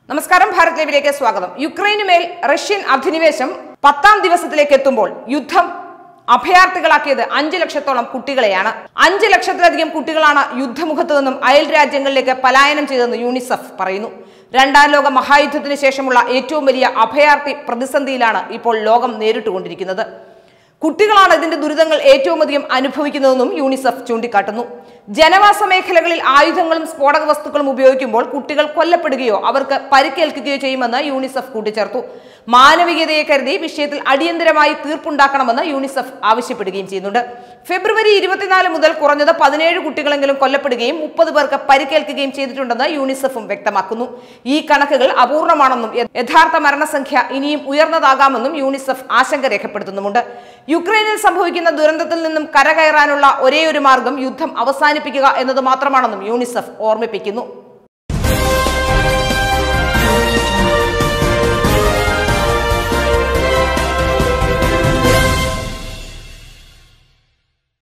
നമസ്കാരം, ഭാരത് ലൈവിലേക്ക് സ്വാഗതം. യുക്രൈനുമേൽ റഷ്യൻ അധിനിവേശം 10ാം ദിവസത്തിലേക്ക് എത്തുമ്പോൾ യുദ്ധം അഭയാർത്ഥികളാക്കിയത് 5 ലക്ഷത്തോളം കുട്ടികളെയാണ്. 5 ലക്ഷത്തിലധികം കുട്ടികളാണ് യുദ്ധമുഖത്തു നിന്നും അയൽ രാജ്യങ്ങളിലേക്ക് പലായനം ചെയ്തതെന്ന് യൂണിസെഫ് പറയുന്നു. 2ാം ലോക മഹായുദ്ധത്തിന് ശേഷമുള്ള ഏറ്റവും വലിയ അഭയാർത്ഥി പ്രതിസന്ധിയിലാണ് ഇപ്പോൾ ലോകം നേരിട്ടുകൊണ്ടിരിക്കുന്നത്. കുട്ടികളാണ് ഇതിന്റെ ദുരിതങ്ങൾ ഏറ്റവും അധികം അനുഭവിക്കുന്നതെന്നും യൂണിസെഫ് ചൂണ്ടിക്കാട്ടുന്നു. ജനവാസ മേഖലകളിൽ ആയുധങ്ങളും സ്ഫോടക വസ്തുക്കളും ഉപയോഗിക്കുമ്പോൾ കുട്ടികൾ കൊല്ലപ്പെടുകയോ അവർക്ക് പരിക്കേൽക്കുകയോ ചെയ്യുമെന്ന് യൂണിസെഫ് കൂട്ടിച്ചേർത്തു. മാനവികതയെ കരുതി വിഷയത്തിൽ അടിയന്തരമായി തീർപ്പുണ്ടാക്കണമെന്ന് യൂണിസെഫ് ആവശ്യപ്പെടുകയും ചെയ്യുന്നുണ്ട്. ഫെബ്രുവരി 24 മുതൽ കുറഞ്ഞത് 17 കുട്ടികളെങ്കിലും കൊല്ലപ്പെടുകയും 30 പേർക്ക് പരിക്കേൽക്കുകയും ചെയ്തിട്ടുണ്ടെന്ന് യൂണിസെഫും വ്യക്തമാക്കുന്നു. ഈ കണക്കുകൾ അപൂർണമാണെന്നും യഥാർത്ഥ മരണസംഖ്യ ഇനിയും ഉയർന്നതാകാമെന്നും യൂണിസെഫ് ആശങ്ക രേഖപ്പെടുത്തുന്നുമുണ്ട്. യുക്രൈനിൽ സംഭവിക്കുന്ന ദുരന്തത്തിൽ നിന്നും കരകയറാനുള്ള ഒരേയൊരു മാർഗം യുദ്ധം അവസാനിപ്പിക്കുക എന്നത് മാത്രമാണെന്നും യൂണിസെഫ് ഓർമ്മിപ്പിക്കുന്നു.